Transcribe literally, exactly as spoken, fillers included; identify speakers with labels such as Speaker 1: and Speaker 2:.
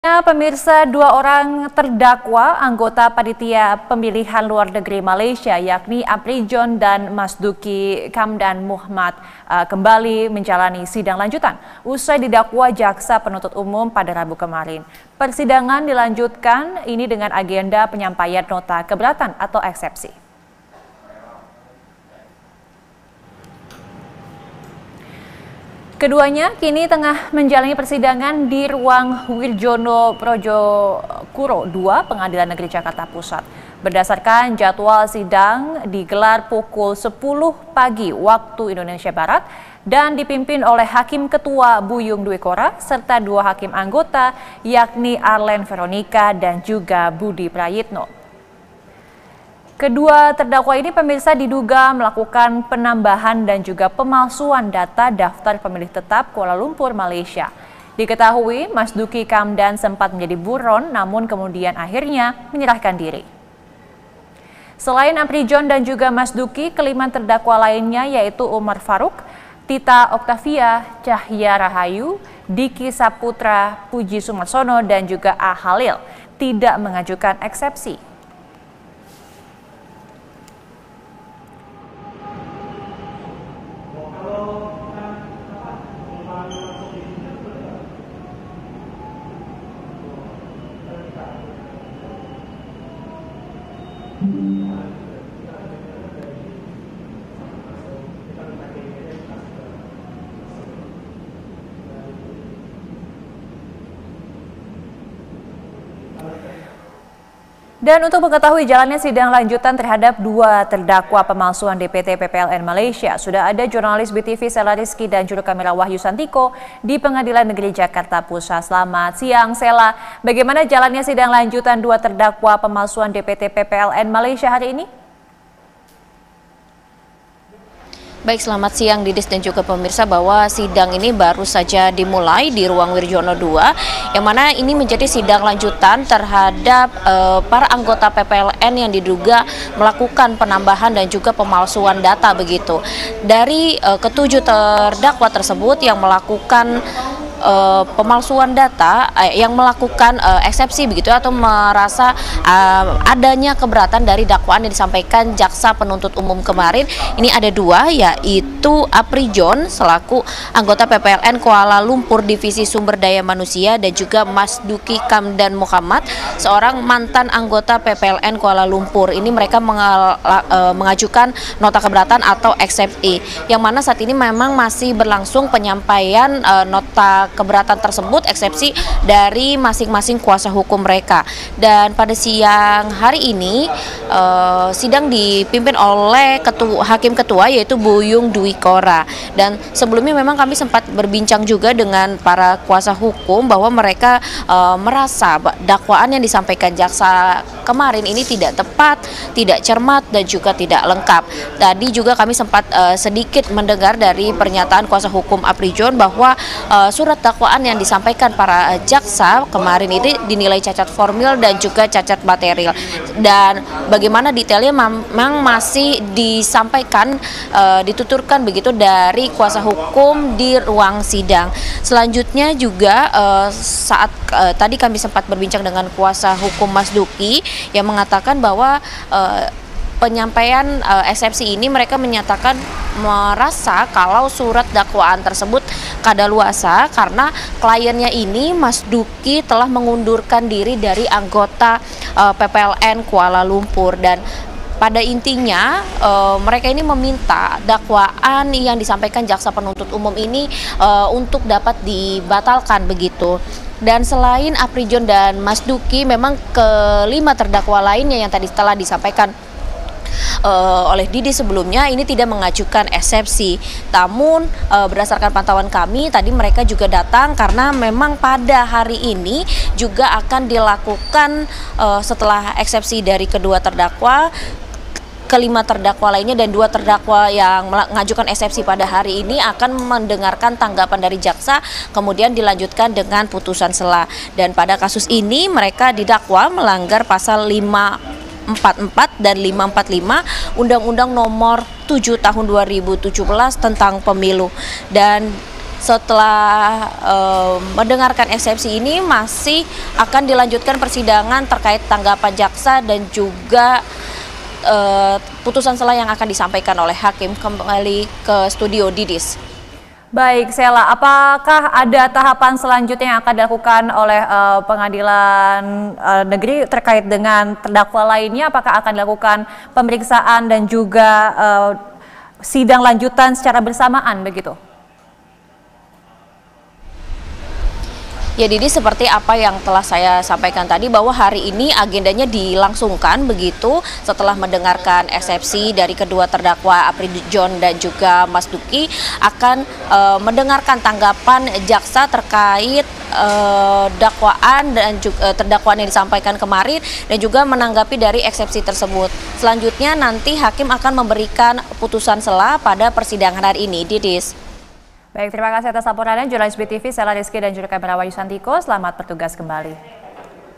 Speaker 1: Ya, pemirsa, dua orang terdakwa anggota panitia pemilihan luar negeri Malaysia yakni Aprijon dan Masduki Kamdan Muhammad uh, kembali menjalani sidang lanjutan usai didakwa jaksa penuntut umum pada Rabu kemarin. Persidangan dilanjutkan ini dengan agenda penyampaian nota keberatan atau eksepsi. Keduanya kini tengah menjalani persidangan di ruang Wirjono Projokuro dua Pengadilan Negeri Jakarta Pusat. Berdasarkan jadwal sidang digelar pukul sepuluh pagi waktu Indonesia Barat dan dipimpin oleh Hakim Ketua Buyung Dwi Kora serta dua hakim anggota yakni Arlen Veronica dan juga Budi Prayitno. Kedua terdakwa ini pemirsa diduga melakukan penambahan dan juga pemalsuan data daftar pemilih tetap Kuala Lumpur, Malaysia. Diketahui Masduki Kamdan sempat menjadi buron namun kemudian akhirnya menyerahkan diri. Selain Aprijon dan juga Masduki, kelima terdakwa lainnya yaitu Umar Faruk, Tita Oktavia, Cahya Rahayu, Diki Saputra, Puji Sumarsono dan juga A. Halil tidak mengajukan eksepsi. Dan untuk mengetahui jalannya sidang lanjutan terhadap dua terdakwa pemalsuan D P T P P L N Malaysia, sudah ada jurnalis B T V Sela Rizky dan juru kamera Wahyu Santiko di Pengadilan Negeri Jakarta Pusat. Selamat siang, Sela. Bagaimana jalannya sidang lanjutan dua terdakwa pemalsuan D P T P P L N Malaysia hari ini?
Speaker 2: Baik, selamat siang Didis dan juga pemirsa, bahwa sidang ini baru saja dimulai di ruang Wirjono dua, yang mana ini menjadi sidang lanjutan terhadap uh, para anggota P P L N yang diduga melakukan penambahan dan juga pemalsuan data begitu. Dari uh, ketujuh terdakwa tersebut yang melakukan Uh, pemalsuan data, uh, yang melakukan uh, eksepsi begitu atau merasa uh, adanya keberatan dari dakwaan yang disampaikan jaksa penuntut umum kemarin, ini ada dua, yaitu Aprijon selaku anggota P P L N Kuala Lumpur Divisi Sumber Daya Manusia dan juga Masduki Kamdan Muhammad, seorang mantan anggota P P L N Kuala Lumpur. Ini mereka mengal, uh, mengajukan nota keberatan atau eksepsi, yang mana saat ini memang masih berlangsung penyampaian uh, nota keberatan tersebut, eksepsi dari masing-masing kuasa hukum mereka. Dan pada siang hari ini uh, sidang dipimpin oleh ketua, hakim ketua yaitu Buyung Dwi Kora. Dan sebelumnya memang kami sempat berbincang juga dengan para kuasa hukum bahwa mereka uh, merasa dakwaan yang disampaikan jaksa kemarin ini tidak tepat, tidak cermat dan juga tidak lengkap. Tadi juga kami sempat uh, sedikit mendengar dari pernyataan kuasa hukum Aprijon bahwa uh, surat dakwaan yang disampaikan para jaksa kemarin ini dinilai cacat formil dan juga cacat material, dan bagaimana detailnya memang masih disampaikan, uh, dituturkan begitu dari kuasa hukum di ruang sidang. Selanjutnya juga uh, saat uh, tadi kami sempat berbincang dengan kuasa hukum Masduki yang mengatakan bahwa uh, penyampaian uh, eksepsi ini mereka menyatakan merasa kalau surat dakwaan tersebut kadaluarsa karena kliennya ini Masduki telah mengundurkan diri dari anggota uh, P P L N Kuala Lumpur. Dan pada intinya uh, mereka ini meminta dakwaan yang disampaikan jaksa penuntut umum ini uh, untuk dapat dibatalkan begitu. Dan selain Aprijon dan Masduki, memang kelima terdakwa lainnya yang tadi telah disampaikan Uh, oleh Didi sebelumnya ini tidak mengajukan eksepsi. Namun uh, berdasarkan pantauan kami tadi mereka juga datang karena memang pada hari ini juga akan dilakukan uh, setelah eksepsi dari kedua terdakwa, kelima terdakwa lainnya dan dua terdakwa yang mengajukan eksepsi pada hari ini akan mendengarkan tanggapan dari jaksa, kemudian dilanjutkan dengan putusan sela. Dan pada kasus ini mereka didakwa melanggar pasal lima empat puluh empat dan lima empat puluh lima Undang-Undang Nomor tujuh Tahun dua ribu tujuh belas tentang Pemilu. Dan setelah uh, mendengarkan eksepsi ini masih akan dilanjutkan persidangan terkait tanggapan jaksa dan juga uh, putusan sela yang akan disampaikan oleh hakim. Kembali ke studio Didis.
Speaker 1: Baik, Sela, apakah ada tahapan selanjutnya yang akan dilakukan oleh uh, pengadilan uh, negeri terkait dengan terdakwa lainnya? Apakah akan dilakukan pemeriksaan dan juga uh, sidang lanjutan secara bersamaan begitu?
Speaker 2: Ya Didi, seperti apa yang telah saya sampaikan tadi bahwa hari ini agendanya dilangsungkan begitu setelah mendengarkan eksepsi dari kedua terdakwa Apri John dan juga Mas Duki akan e, mendengarkan tanggapan jaksa terkait e, dakwaan dan juga terdakwaan yang disampaikan kemarin dan juga menanggapi dari eksepsi tersebut. Selanjutnya nanti hakim akan memberikan putusan sela pada persidangan hari ini. Didis.
Speaker 1: Baik, terima kasih atas laporannya jurnalis B T V Sela Rizky dan juga kamerawan Yusantiko. Selamat bertugas kembali.